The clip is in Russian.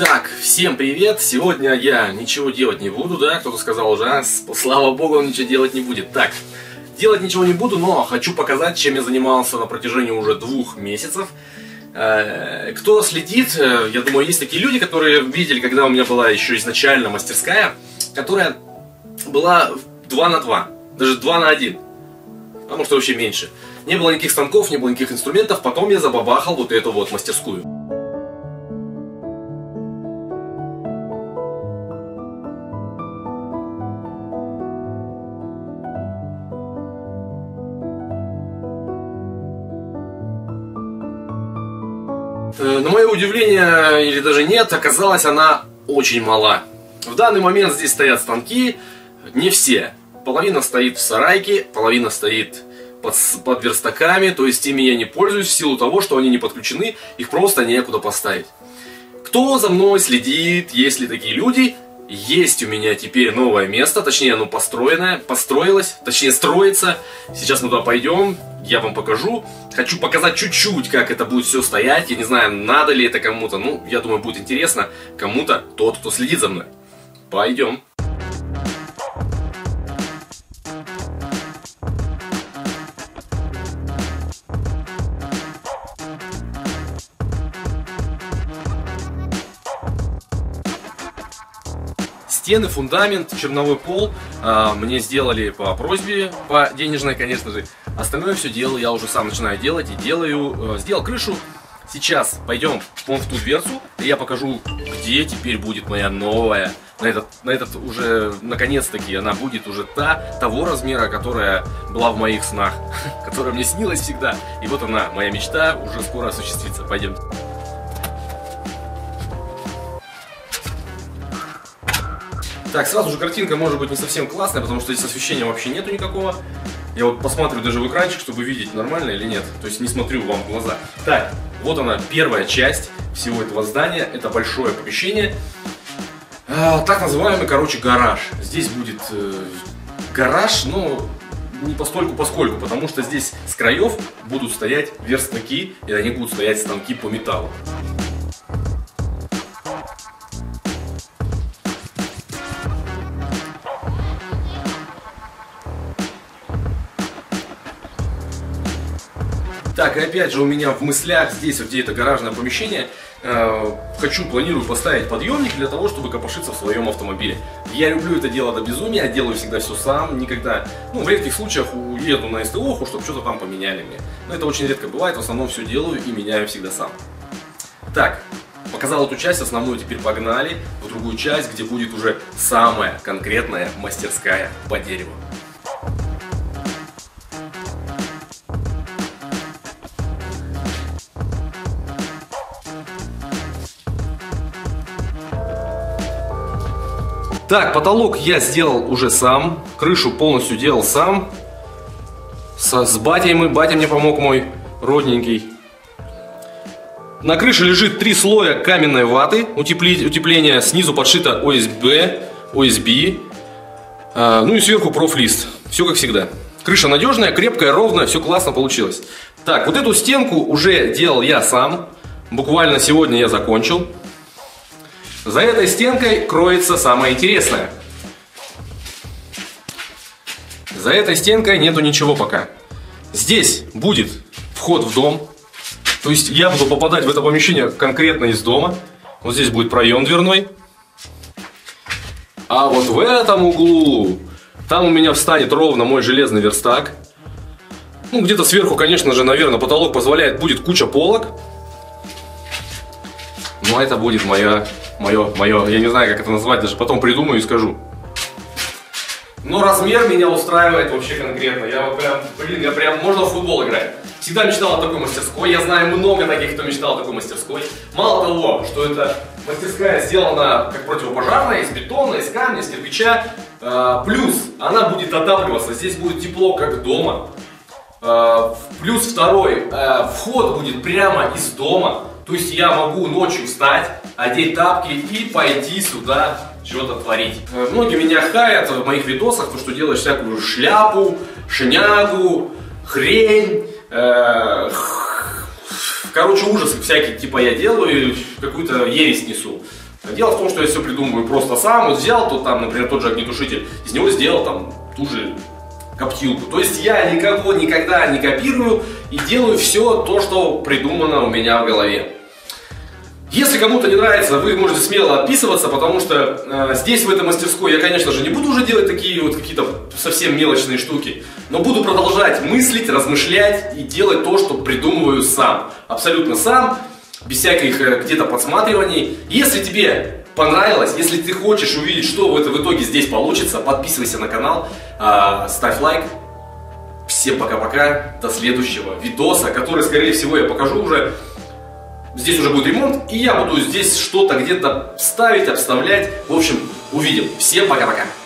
Так, всем привет! Сегодня я ничего делать не буду, да? Кто-то сказал уже, слава богу, он ничего делать не будет. Так, делать ничего не буду, но хочу показать, чем я занимался на протяжении уже 2 месяцев. Кто следит, я думаю, есть такие люди, которые видели, когда у меня была еще изначально мастерская, которая была 2 на 2, даже 2 на 1, а может вообще меньше. Не было никаких станков, не было никаких инструментов, потом я забабахал вот эту вот мастерскую. На мое удивление, или даже нет, оказалось, она очень мала. В данный момент здесь стоят станки, не все. Половина стоит в сарайке, половина стоит под верстаками, то есть ими я не пользуюсь в силу того, что они не подключены, их просто некуда поставить. Кто за мной следит, есть ли такие люди? Есть у меня теперь новое место, точнее оно построилось, точнее строится. Сейчас мы туда пойдем, я вам покажу. Хочу показать чуть-чуть, как это будет все стоять. Я не знаю, надо ли это кому-то, ну, я думаю, будет интересно кому-то, тот, кто следит за мной. Пойдем. Стены, фундамент, черновой пол мне сделали по просьбе, по денежной, конечно же. Остальное все дело я уже сам начинаю делать и делаю. Сделал крышу. Сейчас пойдем вон в ту дверцу, и я покажу, где теперь будет моя новая. На этот уже, наконец-таки, она будет уже того размера, которая была в моих снах, которая мне снилась всегда. И вот она, моя мечта, уже скоро осуществится. Пойдем. Так, сразу же картинка может быть не совсем классная, потому что здесь освещения вообще нету никакого. Я вот посмотрю даже в экранчик, чтобы видеть, нормально или нет. То есть не смотрю вам в глаза. Так, вот она, первая часть всего этого здания. Это большое помещение. Так называемый, короче, гараж. Здесь будет гараж, но не постольку-поскольку, потому что здесь с краев будут стоять верстаки, и они будут стоять станки по металлу. Так, и опять же у меня в мыслях здесь, вот где это гаражное помещение, планирую поставить подъемник для того, чтобы копошиться в своем автомобиле. Я люблю это дело до безумия, делаю всегда все сам, никогда, в редких случаях уеду на СТО, чтобы что-то там поменяли мне. Но это очень редко бывает, в основном все делаю и меняю всегда сам. Так, показал эту часть, основную, теперь погнали в другую часть, где будет уже самая конкретная мастерская по дереву. Так, потолок я сделал уже сам, крышу полностью делал сам, с батей батя мне помог, мой родненький. На крыше лежит 3 слоя каменной ваты, утепление, снизу подшито OSB, ну и сверху профлист, все как всегда. Крыша надежная, крепкая, ровная, все классно получилось. Так, вот эту стенку уже делал я сам, буквально сегодня я закончил. За этой стенкой кроется самое интересное. За этой стенкой нету ничего пока. Здесь будет вход в дом. То есть я буду попадать в это помещение конкретно из дома. Вот здесь будет проем дверной. А вот в этом углу, там у меня встанет ровно мой железный верстак. Ну, где-то сверху, конечно же, наверное, потолок позволяет, будет куча полок. Но это будет мое, я не знаю, как это назвать, даже потом придумаю и скажу. Но размер меня устраивает вообще конкретно. Я вот прям, можно в футбол играть. Всегда мечтал о такой мастерской. Я знаю много таких, кто мечтал о такой мастерской. Мало того, что эта мастерская сделана как противопожарная, из бетона, из камня, из кирпича. Плюс она будет отапливаться. Здесь будет тепло, как дома. Плюс второй, вход будет прямо из дома. То есть я могу ночью встать, одеть тапки и пойти сюда что-то творить. Многие меня хаят в моих видосах, то что делаешь всякую шляпу, шнягу, хрень. Короче, ужасы всякие, типа я делаю, какую-то ересь несу. Дело в том, что я все придумываю просто сам. Вот взял тут там, например, тот же огнетушитель, из него сделал там ту же коптилку. То есть я никого никогда не копирую и делаю все то, что придумано у меня в голове. Если кому-то не нравится, вы можете смело отписываться, потому что здесь, в этой мастерской, я, конечно же, не буду уже делать такие вот какие-то совсем мелочные штуки, но буду продолжать мыслить, размышлять и делать то, что придумываю сам. Абсолютно сам, без всяких где-то подсматриваний. Если тебе понравилось, если ты хочешь увидеть, что в итоге здесь получится, подписывайся на канал, ставь лайк. Всем пока-пока, до следующего видоса, который, скорее всего, я покажу уже. Здесь уже будет ремонт, и я буду здесь что-то где-то ставить, обставлять. В общем, увидим. Всем пока-пока.